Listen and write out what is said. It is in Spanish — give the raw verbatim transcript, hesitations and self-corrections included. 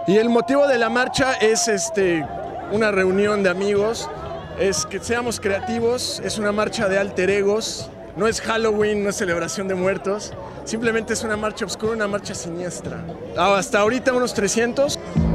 Y el motivo de la marcha es este, una reunión de amigos, es que seamos creativos, es una marcha de alter egos, no es Halloween, no es celebración de muertos, simplemente es una marcha oscura, una marcha siniestra. Hasta ahorita unos trescientos.